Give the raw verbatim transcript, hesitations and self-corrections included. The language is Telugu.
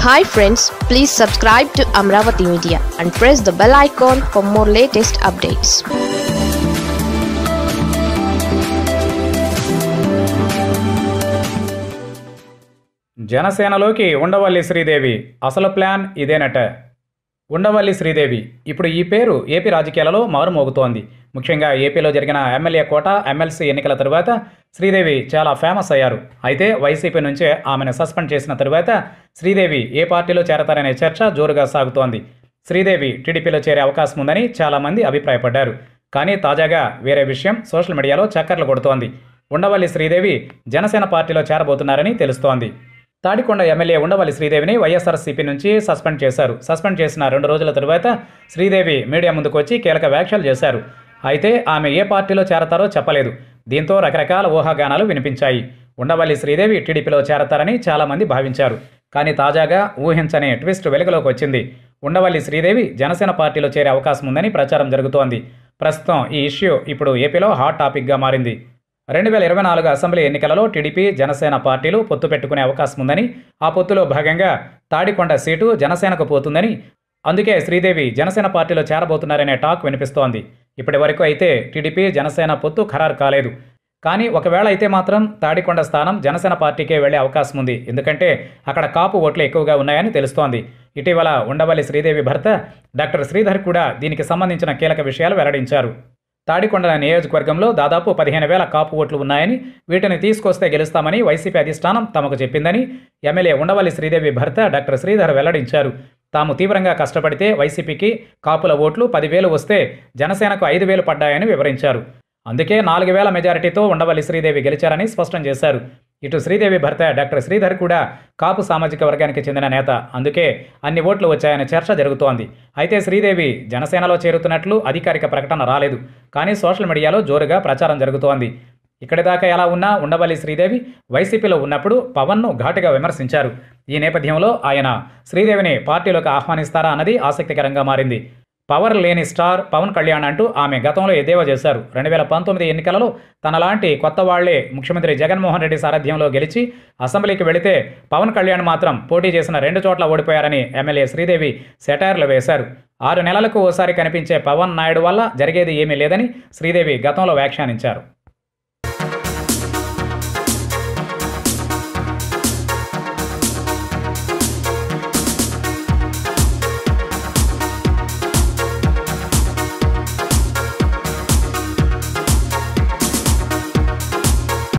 Hi friends, please subscribe to Amaravathi Media and press the bell icon for more latest updates. జన సేనలోకి ఉండవల్లి శ్రీదేవి అసలు ప్లాన్ ఇదేనట. ఉండవల్లి శ్రీదేవి ఇప్పుడు ఈ పేరు ఏపీ రాజకీయాలలో మారుమోగుతోంది. ముఖ్యంగా ఏపీలో జరిగిన ఎమ్మెల్యే కోట, ఎమ్మెల్సీ ఎన్నికల తరువాత శ్రీదేవి చాలా ఫేమస్ అయ్యారు. అయితే వైసీపీ నుంచే ఆమెను సస్పెండ్ చేసిన తరువాత శ్రీదేవి ఏ పార్టీలో చేరతారనే చర్చ జోరుగా సాగుతోంది. శ్రీదేవి టీడీపీలో చేరే అవకాశం ఉందని చాలామంది అభిప్రాయపడ్డారు. కానీ తాజాగా వేరే విషయం సోషల్ మీడియాలో చక్కర్లు కొడుతోంది. ఉండవల్లి శ్రీదేవి జనసేన పార్టీలో చేరబోతున్నారని తెలుస్తోంది. తాడికొండ ఎమ్మెల్యే ఉండవల్లి శ్రీదేవిని వైఎస్ఆర్సీపీ నుంచి సస్పెండ్ చేశారు. సస్పెండ్ చేసిన రెండు రోజుల తరువాత శ్రీదేవి మీడియా ముందుకు వచ్చి కీలక వ్యాఖ్యలు చేశారు. అయితే ఆమె ఏ పార్టీలో చేరతారో చెప్పలేదు. దీంతో రకరకాల ఊహాగానాలు వినిపించాయి. ఉండవల్లి శ్రీదేవి టీడీపీలో చేరతారని చాలామంది భావించారు. కానీ తాజాగా ఊహించని ట్విస్ట్ వెలుగులోకి వచ్చింది. ఉండవల్లి శ్రీదేవి జనసేన పార్టీలో చేరే అవకాశం ఉందని ప్రచారం జరుగుతోంది. ప్రస్తుతం ఈ ఇష్యూ ఇప్పుడు ఏపీలో హాట్ టాపిక్గా మారింది. రెండు వేల ఇరవై నాలుగు అసెంబ్లీ ఎన్నికలలో టీడీపీ, జనసేన పార్టీలు పొత్తు పెట్టుకునే అవకాశం ఉందని, ఆ పొత్తులో భాగంగా తాడికొండ సీటు జనసేనకు పోతుందని, అందుకే శ్రీదేవి జనసేన పార్టీలో చేరబోతున్నారనే టాక్ వినిపిస్తోంది. ఇప్పటి వరకు అయితే టీడీపీ, జనసేన పొత్తు ఖరారు కాలేదు. కానీ ఒకవేళ అయితే మాత్రం తాడికొండ స్థానం జనసేన పార్టీకే వెళ్లే అవకాశం ఉంది. ఎందుకంటే అక్కడ కాపు ఓట్లు ఎక్కువగా ఉన్నాయని తెలుస్తోంది. ఇటీవల ఉండవల్లి శ్రీదేవి భర్త డాక్టర్ శ్రీధర్ కూడా దీనికి సంబంధించిన కీలక విషయాలు వెల్లడించారు. తాడికొండ నియోజకవర్గంలో దాదాపు పదిహేను వేల కాపు ఓట్లు ఉన్నాయని, వీటిని తీసుకొస్తే గెలుస్తామని వైసీపీ అధిష్టానం తమకు చెప్పిందని ఎమ్మెల్యే ఉండవల్లి శ్రీదేవి భర్త డాక్టర్ శ్రీధర్ వెల్లడించారు. తాము తీవ్రంగా కష్టపడితే వైసీపీకి కాపుల ఓట్లు పదివేలు వస్తే జనసేనకు ఐదు వేలు పడ్డాయని వివరించారు. అందుకే నాలుగు వేల మెజారిటీతో ఉండవల్లి శ్రీదేవి గెలిచారని స్పష్టం చేశారు. ఇటు శ్రీదేవి భర్త డాక్టర్ శ్రీధర్ కూడా కాపు సామాజిక వర్గానికి చెందిన నేత. అందుకే అన్ని ఓట్లు వచ్చాయనే చర్చ జరుగుతోంది. అయితే శ్రీదేవి జనసేనలో చేరుతున్నట్లు అధికారిక ప్రకటన రాలేదు. కానీ సోషల్ మీడియాలో జోరుగా ప్రచారం జరుగుతోంది. ఇక్కడి దాకా ఎలా ఉన్నా ఉండవల్లి శ్రీదేవి వైసీపీలో ఉన్నప్పుడు పవన్ను ఘాటుగా విమర్శించారు. ఈ నేపథ్యంలో ఆయన శ్రీదేవిని పార్టీలోకి ఆహ్వానిస్తారా అన్నది ఆసక్తికరంగా మారింది. పవర్ లేని స్టార్ పవన్ కళ్యాణ్ అంటూ ఆమె గతంలో ఎద్దేవా చేశారు. రెండు వేల పంతొమ్మిది ఎన్నికలలో తనలాంటి కొత్త వాళ్లే ముఖ్యమంత్రి జగన్మోహన్ రెడ్డి సారథ్యంలో గెలిచి అసెంబ్లీకి వెళితే పవన్ కళ్యాణ్ మాత్రం పోటీ చేసిన రెండు చోట్ల ఓడిపోయారని ఎమ్మెల్యే శ్రీదేవి సెటైర్లు వేశారు. ఆరు నెలలకు ఓసారి కనిపించే పవన్ నాయుడు వల్ల జరిగేది ఏమీ లేదని శ్రీదేవి గతంలో వ్యాఖ్యానించారు.